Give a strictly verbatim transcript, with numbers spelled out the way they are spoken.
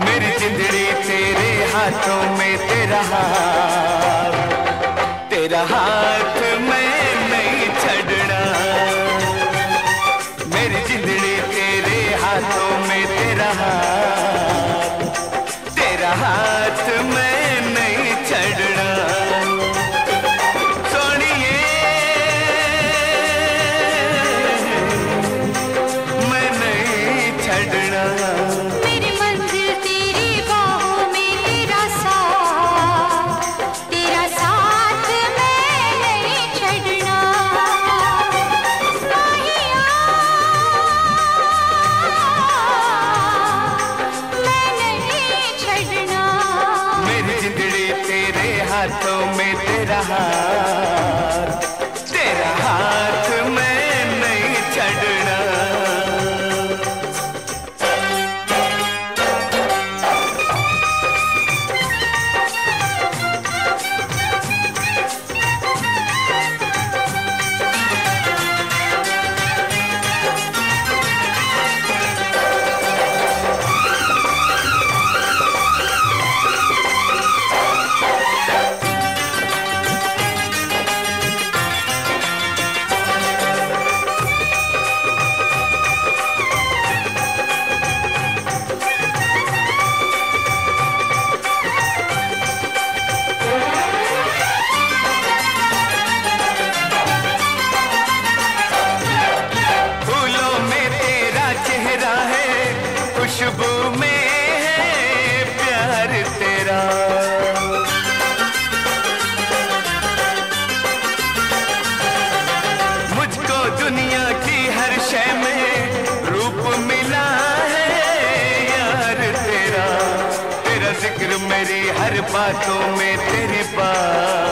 मेरी जिंदड़ी तेरे हाथों में, तेरा हाथ, तेरा हाथ मैं नहीं छड़ना। मेरी जिंदड़ी तेरे हाथों में, तेरा हाथ, तेरा हाथ मैं नहीं छड़ना। सोनिए मैं नहीं छड़ना। हाथों में तेरा हाथ, तेरा हाथ मैं नहीं छड़ना। खुशबू में है प्यार तेरा, मुझको दुनिया की हर शय में रूप मिला है यार तेरा। तेरा जिक्र मेरी हर बातों में, तेरी बात